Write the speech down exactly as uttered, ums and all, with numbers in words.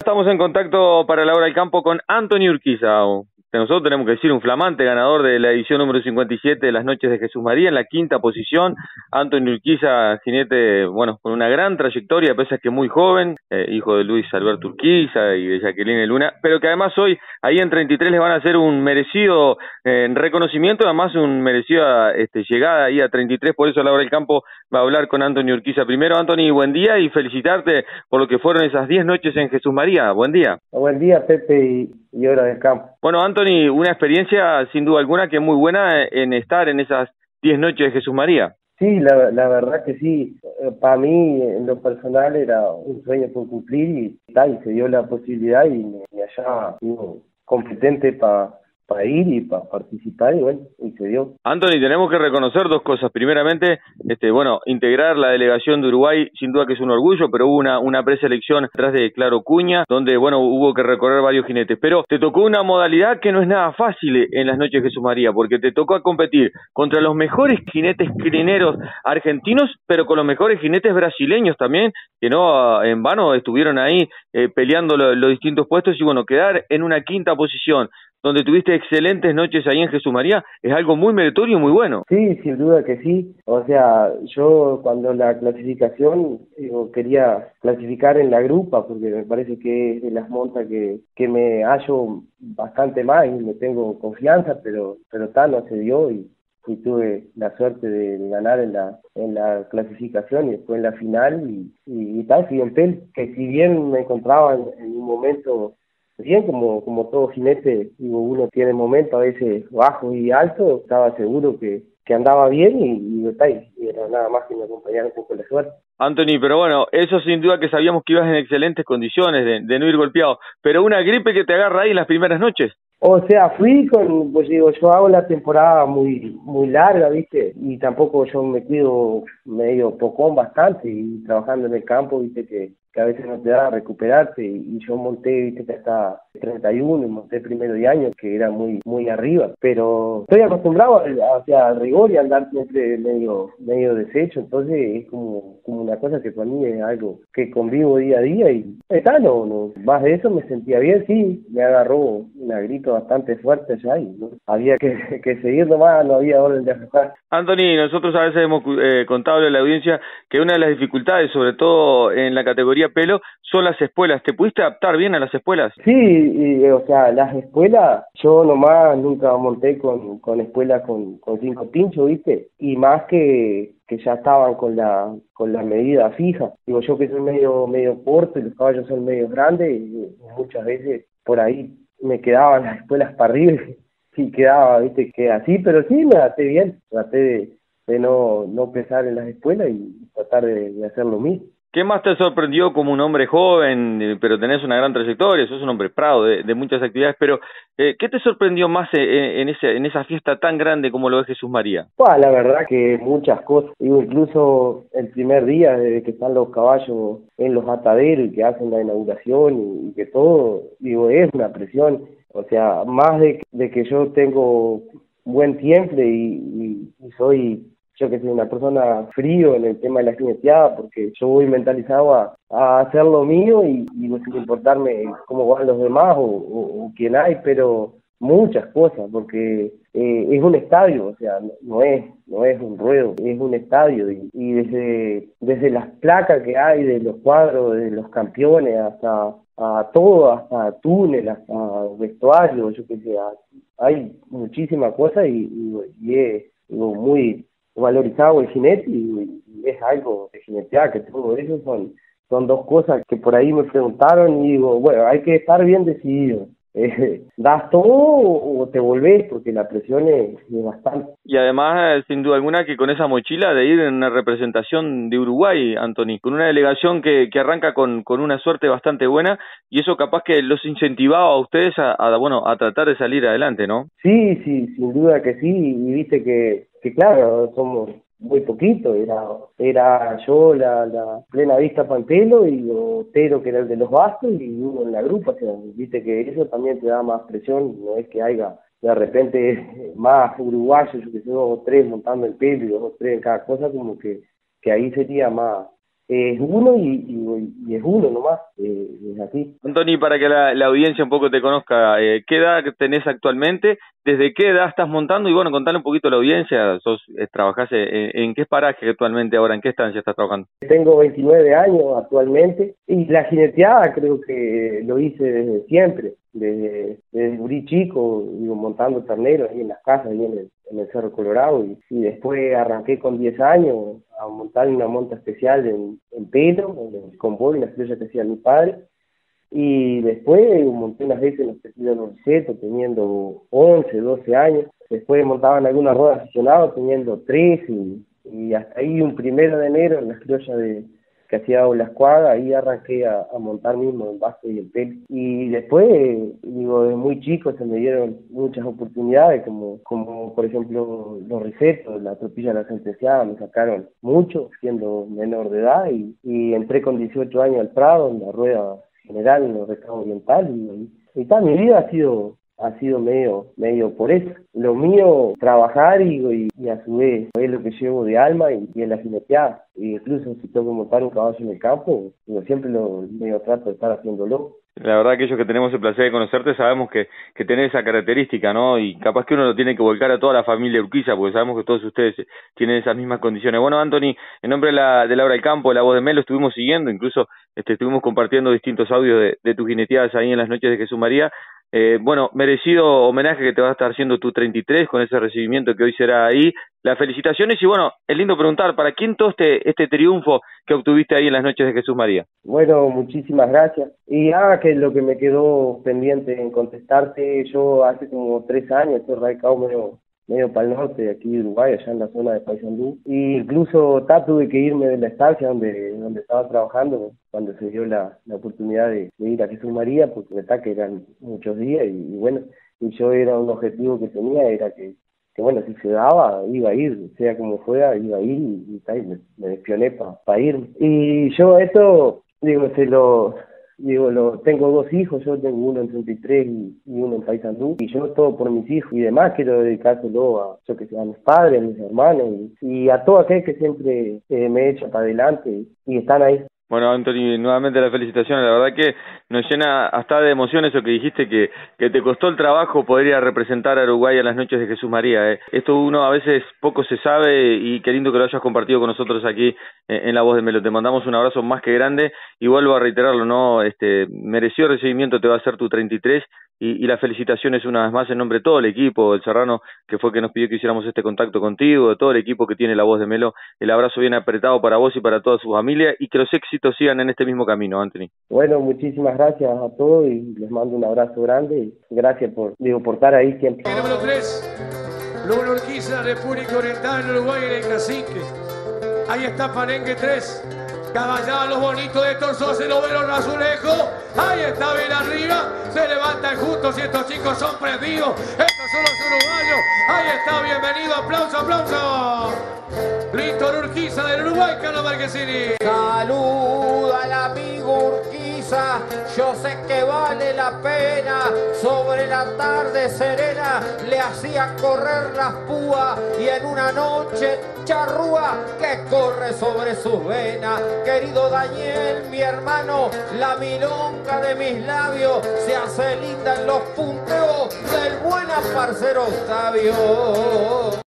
estamos en contacto para la hora del campo con Anthony Urquiza. Nosotros tenemos que decir un flamante ganador de la edición número cincuenta y siete de las Noches de Jesús María, en la quinta posición. Anthony Urquiza, jinete, bueno, con una gran trayectoria, pese a que muy joven, eh, hijo de Luis Alberto Urquiza y de Jacqueline Luna, pero que además hoy, ahí en treinta y tres, les van a hacer un merecido eh, reconocimiento, además un merecido este, llegada ahí a treinta y tres, por eso a la hora del campo va a hablar con Anthony Urquiza. Primero, Anthony, buen día y felicitarte por lo que fueron esas diez noches en Jesús María. Buen día. Buen día, Pepe y, y Hora del Campo. Bueno, Anthony, una experiencia sin duda alguna que es muy buena en estar en esas diez noches de Jesús María. Sí, la, la verdad que sí. Para mí, en lo personal, era un sueño por cumplir y, tal, y se dio la posibilidad y me, me hallaba digo, competente para pa ir y para participar y bueno, y se dio. Anthony, tenemos que reconocer dos cosas. Primeramente, este, bueno, integrar la delegación de Uruguay, sin duda que es un orgullo, pero hubo una, una preselección atrás de Claro Cuña, donde, bueno, hubo que recorrer varios jinetes. Pero te tocó una modalidad que no es nada fácil en las noches de Jesús María, porque te tocó competir contra los mejores jinetes crineros argentinos, pero con los mejores jinetes brasileños también, que no en vano estuvieron ahí eh, peleando lo, los distintos puestos y, bueno, quedar en una quinta posición, donde tuviste excelentes noches ahí en Jesús María, es algo muy meritorio y muy bueno. Sí, sin duda que sí. O sea, yo cuando la clasificación, digo, quería clasificar en la grupa, porque me parece que es de las montas que, que me hallo bastante más y me tengo confianza, pero pero tal, no se dio y, y tuve la suerte de, de ganar en la en la clasificación y después en la final y, y, y tal, fui en Pel, que si bien me encontraba en, en un momento bien, como como todo jinete, digo, uno tiene momentos a veces bajos y altos, estaba seguro que, que andaba bien y, y, y era nada más que me acompañara un poco la suerte. Anthony, pero bueno, eso sin duda que sabíamos que ibas en excelentes condiciones de, de no ir golpeado, pero una gripe que te agarra ahí en las primeras noches. O sea, fui con, pues digo, yo hago la temporada muy muy larga, ¿viste? Y tampoco yo me cuido medio pocón bastante y trabajando en el campo, ¿viste? Que, que a veces no te da recuperarte y, y yo monté, ¿viste? Que hasta treinta y uno y monté primero de año, que era muy muy arriba. Pero estoy acostumbrado a, o sea, al rigor y a andar siempre medio medio deshecho, entonces es como, como una cosa que para mí es algo que convivo día a día y está, no, no, más de eso me sentía bien, sí, me agarró una gripe bastante fuerte ya y ¿no? Había que, que seguir nomás, no había orden de aflojar. Anthony, nosotros a veces hemos eh, contado a la audiencia que una de las dificultades, sobre todo en la categoría pelo, son las espuelas. ¿Te pudiste adaptar bien a las espuelas? Sí, y, o sea, las espuelas, yo nomás nunca monté con, con espuelas con, con cinco pinchos, ¿viste? Y más que que ya estaban con la con la medida fija. Digo, yo que soy medio medio corto y los caballos son medio grandes, y muchas veces por ahí me quedaban las espuelas para arriba y quedaba, viste, que así, pero sí me adapté bien, traté de, de no, no pesar en las espuelas y tratar de, de hacer lo mismo. ¿Qué más te sorprendió como un hombre joven, pero tenés una gran trayectoria, sos un hombre prado de, de muchas actividades, pero eh, ¿qué te sorprendió más en, en, ese, en esa fiesta tan grande como lo es Jesús María? Pues la verdad que muchas cosas, digo, incluso el primer día desde que están los caballos en los ataderos y que hacen la inauguración y, y que todo, digo, es una presión, o sea, más de, de que yo tengo buen tiempo y, y, y soy... yo que soy una persona frío en el tema de la jineteada, porque yo voy mentalizado a, a hacer lo mío y, y no sin importarme cómo van los demás o, o, o quién hay, pero muchas cosas, porque eh, es un estadio, o sea, no, no es no es un ruedo, es un estadio y, y desde desde las placas que hay, de los cuadros, de los campeones, hasta a todo, hasta túnel, hasta vestuario, yo que sé, hay muchísimas cosas y, y, y es digo, muy valorizado el jinete y, y es algo de jinetear, que todo eso son, son dos cosas que por ahí me preguntaron y digo, bueno, hay que estar bien decidido. Eh, ¿Das todo o te volvés? Porque la presión es, es bastante. Y además, sin duda alguna, que con esa mochila de ir en una representación de Uruguay, Anthony, con una delegación que, que arranca con, con una suerte bastante buena, y eso capaz que los incentivaba a ustedes a, a, bueno, a tratar de salir adelante, ¿no? Sí, sí, sin duda que sí, y viste que, que claro, somos muy poquito, era era yo la, la plena vista Pantelo y Otero que era el de los bastos y uno en la grupa, o sea, viste que eso también te da más presión, no es que haya de repente más uruguayos, yo que sé, dos o tres montando el pelo y dos o tres en cada cosa, como que, que ahí sería más es uno y, y, y es uno nomás, eh, es así. Antoni, para que la, la audiencia un poco te conozca, eh, ¿qué edad tenés actualmente? ¿Desde qué edad estás montando? Y bueno, contale un poquito a la audiencia, sos, eh, trabajás en, en qué paraje actualmente ahora, en qué estancia estás trabajando. Tengo veintinueve años actualmente y la jineteada creo que lo hice desde siempre, desde, desde muy chico, digo, montando terneros ahí en las casas, ahí en el, en el Cerro Colorado, y, y después arranqué con diez años a montar una monta especial en, en pelo, en el convoy, en la estrella que hacía mi padre. Y después monté unas veces en los tejidos de Norceto teniendo once, doce años. Después montaban algunas ruedas aficionados teniendo trece y, y hasta ahí un primero de enero en las criollas de que hacía la escuadra, ahí arranqué a, a montar mismo el vaso y el pelo. Y después, digo, de muy chico se me dieron muchas oportunidades, como como por ejemplo los risetos, la tropilla de la sentenciada, me sacaron mucho siendo menor de edad y, y entré con dieciocho años al Prado en la rueda general en los recados orientales y, y tal, mi vida ha sido ha sido medio medio por eso. Lo mío, trabajar y, y, y a su vez es lo que llevo de alma y, y en la jineteada. E incluso si tengo que montar un caballo en el campo, yo siempre lo medio trato de estar haciéndolo. La verdad que ellos que tenemos el placer de conocerte sabemos que, que tenés esa característica, ¿no? Y capaz que uno lo tiene que volcar a toda la familia Urquiza, porque sabemos que todos ustedes tienen esas mismas condiciones. Bueno, Antoni, en nombre de la, de la Hora del Campo, de La Voz de Melo, estuvimos siguiendo, incluso este, estuvimos compartiendo distintos audios de, de tus jineteadas ahí en las noches de Jesús María. Eh, bueno, merecido homenaje que te va a estar haciendo tu treinta y tres con ese recibimiento que hoy será ahí. Las felicitaciones y bueno, es lindo preguntar, ¿para quién todo este, este triunfo que obtuviste ahí en las noches de Jesús María? Bueno, muchísimas gracias. Y ah, que lo que me quedó pendiente en contestarte, yo hace como tres años estoy radicado medio, medio para el norte de aquí de Uruguay, allá en la zona de Paysandú. Y incluso ta, tuve que irme de la estancia donde, donde estaba trabajando cuando se dio la, la oportunidad de, de ir a Jesús María, porque verdad que eran muchos días y, y bueno, y yo era un objetivo que tenía, era que que bueno, si se daba, iba a ir, sea como fuera, iba a ir y, y, y me, me despioné para pa irme. Y yo esto, digo, se lo, digo, lo, tengo dos hijos, yo tengo uno en treinta y tres y, y uno en Paysandú, y yo todo por mis hijos, y demás quiero dedicárselo a, yo que sé, a mis padres, a mis hermanos, y, y a todo aquel que siempre eh, me echa para adelante, y están ahí. Bueno, Antoni, nuevamente las felicitaciones, la verdad que nos llena hasta de emoción eso que dijiste, que, que te costó el trabajo poder ir a representar a Uruguay a las noches de Jesús María. ¿eh? Esto uno a veces poco se sabe y qué lindo que lo hayas compartido con nosotros aquí en, en La Voz de Melo. Te mandamos un abrazo más que grande y vuelvo a reiterarlo, ¿no? Este merecido recibimiento te va a hacer tu treinta y tres y, y las felicitaciones una vez más en nombre de todo el equipo, el Serrano, que fue que nos pidió que hiciéramos este contacto contigo, de todo el equipo que tiene La Voz de Melo. El abrazo bien apretado para vos y para toda su familia y que los éxitos sigan en este mismo camino, Antoni. Bueno, muchísimas gracias a todos y les mando un abrazo grande y gracias por, digo, por estar ahí siempre. El número tres, Bruno Urquiza, República Oriental, Uruguay, en el Cacique. Ahí está Parengue tres, Caballá, los bonitos de Torso, se lo ven los azulejos. Ahí está bien arriba, se levantan juntos y estos chicos son prendidos. Estos son los uruguayos. Ahí está, bienvenido, aplauso, aplauso. Víctor Urquiza del Uruguay, Carlos Marquesini. Saluda al amigo Urquiza, yo sé que vale la pena. Sobre la tarde serena le hacía correr las púas y en una noche charrúa que corre sobre sus venas. Querido Daniel, mi hermano, la milonga de mis labios se hace linda en los punteos del buen parcero Octavio.